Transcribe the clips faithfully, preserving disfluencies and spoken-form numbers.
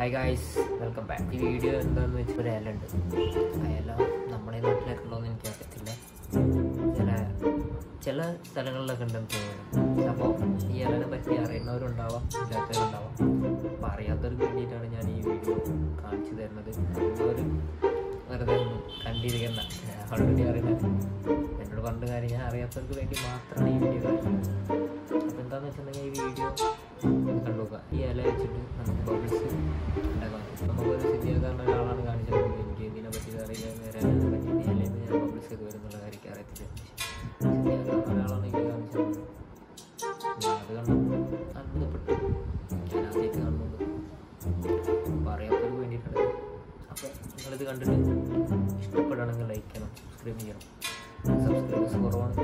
Hi guys, welcome back. ഈ video എന്താണെന്ന് വെച്ചാൽ ഒരു ഇല ഉണ്ട്. ആ ഇല നമ്മുടെ നാട്ടിലൊക്കെ ഉണ്ടോയെന്ന് എനിക്ക് അറിയത്തില്ല. ചില ചില സ്ഥലങ്ങളിലൊക്കെ ഉണ്ടെന്ന് തോന്നുന്നു. അപ്പോൾ ഈ ഇലനെ പറ്റി അറിയുന്നവരുണ്ടാവാം, ഇല്ലാത്തവരുണ്ടാവാം. അപ്പോൾ അറിയാത്തവർക്ക് വേണ്ടിയിട്ടാണ് ഞാൻ ഈ വീഡിയോ കാണിച്ചു തരുന്നത്. അവർ വെറുതെ ഒന്നും കണ്ടിരിക്കുന്ന ഓൾറെഡി അറിയുന്നത് എന്നോട് പറഞ്ഞ കാര്യം ഞാൻ അറിയാത്തവർക്ക് വേണ്ടി മാത്രമാണ് ഈ വീഡിയോ കാണിക്കുന്നത്. അപ്പോൾ എന്താണെന്ന് വെച്ചിട്ടുണ്ടെങ്കിൽ ഈ വീഡിയോ കണ്ടുനോക്കുക. ഈ ഇല വെച്ചിട്ട് നമുക്ക് ബബിൾസ് ഉണ്ടാക്കാം. നമുക്കൊരു സിദ്ധിയാക്കാരൻ ഒരാളാണ് കാണിച്ചിട്ടുണ്ടെങ്കിൽ എനിക്ക് ഇതിനെ പറ്റി അറിയില്ല, നേരെ പറ്റി ഇലയിൽ നിന്ന് ഞാൻ ബബിൾസ് ഒക്കെ വരുന്നുള്ള കാര്യം അറിയത്തില്ല. സിദ്ധിയാക്കാരൻ ഒരാളാണ് എനിക്ക് കാണിച്ചിട്ടുള്ളത്. അത് കണ്ടു അത്ഭുതപ്പെട്ടു. ഞാൻ ആദ്യമായിട്ട് കാണുന്നുണ്ട്. അപ്പോൾ അറിയാത്തവർക്ക് വേണ്ടിയിട്ടാണ്. അപ്പോൾ നിങ്ങളിത് കണ്ടിട്ട് ഇഷ്ടപ്പെടുകയാണെങ്കിൽ ലൈക്ക് ചെയ്യണം, സബ്സ്ക്രൈബ് ചെയ്യണം. സബ്സ്ക്രൈബേഴ്സ് കുറവാണ്.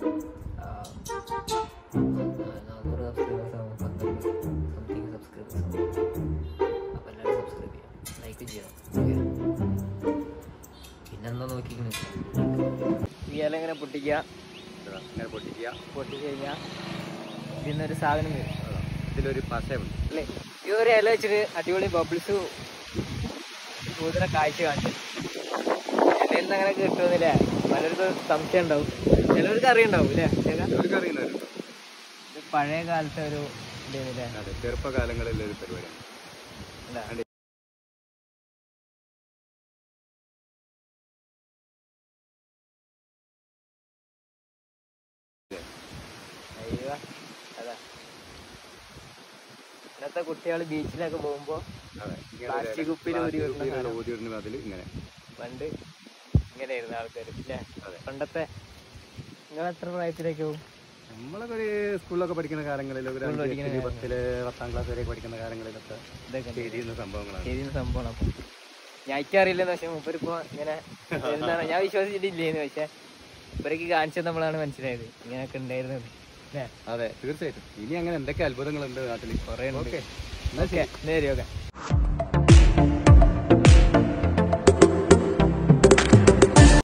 നാനൂറ് സബ്സ്ക്രൈബേഴ്സ് ആകും, പന്ത്രണ്ട് സംതിങ് സബ്സ്ക്രൈബേഴ്സ് ആകും. അപ്പോൾ എല്ലാവരും സബ്സ്ക്രൈബ് ചെയ്യാം, ലൈക്ക് ചെയ്യണം. പിന്നെന്താ നോക്കിക്കുന്നു, ഈ ഇല ഇങ്ങനെ പൊട്ടിക്കുക, ഇങ്ങനെ പൊട്ടിക്കുക. പൊട്ടിച്ച് കഴിഞ്ഞാൽ ഇതിന്നൊരു സാധനം വരും. ഇതിലൊരു പശയുണ്ട് അല്ലേ? ഈ ഒരു ഇല വെച്ചിട്ട് അടിപൊളി ബബിൾസ് കൂടുതൽ കാഴ്ച കാണിച്ചു. ഇലയിൽ നിന്ന് അങ്ങനെ കിട്ടുമെന്നില്ലേ? പലർക്കും സംശയം ഉണ്ടാവും, ചിലവർക്ക് അറിയുണ്ടാവും അല്ലേ? ചിലർക്ക് അറിയുന്നവരുണ്ട്. പഴയ കാലത്തെ ഒരു ഇതല്ലേ? അതെ, ചെറുപ്പകാലങ്ങളിലെ ഒരു പരിപാടിയാണ്. അയ്യോ, അതാ ഇന്നത്തെ കുട്ടികൾ ബീച്ചിലൊക്കെ പോകുമ്പോ പ്ലാസ്റ്റിക് കുപ്പിയിൽ ഊതിയിടുന്ന അതിൽ ഇങ്ങനെ പണ്ട് ഇങ്ങനെയായിരുന്നു ആൾക്കാർ അല്ലേ? പണ്ടത്തെ നിങ്ങൾ എത്ര പ്രായത്തിലേക്ക് പോകും? നമ്മളൊക്കെ ഒരു സ്കൂളിലൊക്കെ പഠിക്കുന്ന കാലങ്ങളിൽ ഒരു പത്തില് പത്താം ക്ലാസ് വരെ പഠിക്കുന്ന കാലങ്ങളിലൊക്കെ ഇതൊക്കെ ചെയ്യുന്ന സംഭവങ്ങളാണ്. ചെയ്യുന്ന സംഭവമാണ്. അപ്പം ഞാൻ എനിക്കറിയില്ലെന്ന്, പക്ഷെ മൂപ്പരിപ്പോ ഇങ്ങനെ എന്താണ് ഞാൻ വിശ്വസിച്ചിട്ടില്ലേന്ന്. പക്ഷെ ഇവരൊക്കെ കാണിച്ചത് നമ്മളാണ് മനസ്സിലായത് ഇങ്ങനെയൊക്കെ ഉണ്ടായിരുന്നത്. അതെ, തീർച്ചയായിട്ടും. ഇനി അങ്ങനെ എന്തൊക്കെ അത്ഭുതങ്ങളുണ്ട് നാട്ടിൽ? കുറേ ഉണ്ട്. ഓക്കെ, ഓക്കെ, നേരെ ഓക്കെ.